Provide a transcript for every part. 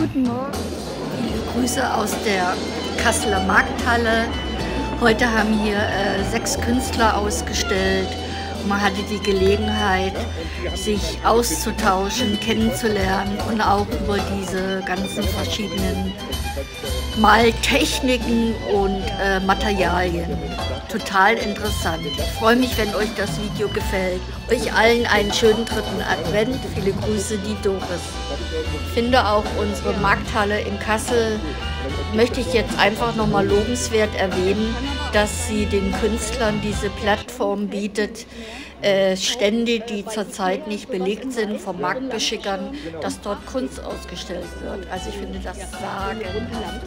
Guten Morgen. Viele Grüße aus der Kasseler Markthalle. Heute haben hier 6 Künstler ausgestellt. Man hatte die Gelegenheit, sich auszutauschen, kennenzulernen und auch über diese ganzen verschiedenen Maltechniken und Materialien. Total interessant. Ich freue mich, wenn euch das Video gefällt. Euch allen einen schönen 3. Advent. Viele Grüße, die Doris. Ich finde auch unsere Markthalle in Kassel, möchte ich jetzt einfach nochmal lobenswert erwähnen, dass sie den Künstlern diese Plattform bietet, Stände, die zurzeit nicht belegt sind vom Marktbeschickern, dass dort Kunst ausgestellt wird. Also ich finde das sagenhaft.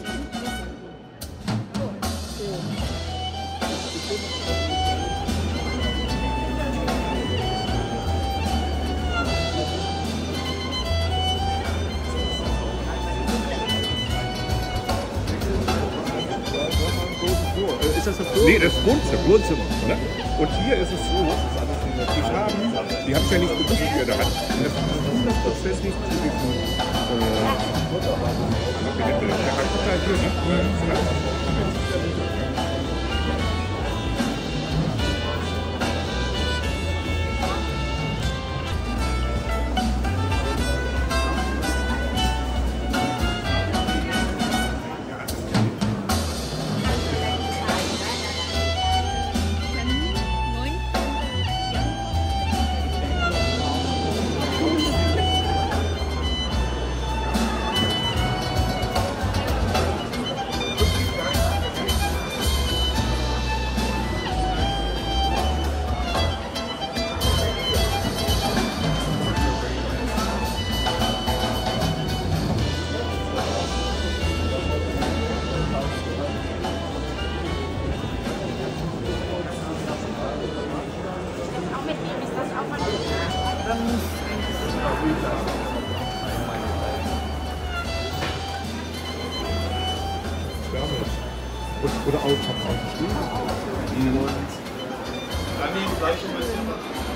Ist das das Wohnzimmer? Nee, das Wohnzimmer. Ne? Und hier ist es so, die Farben, die habe ich ja nicht gewusst, wie er da hat. Und das ist 100% nicht zu diesem oder auch. Und daneben gleich ein bisschen.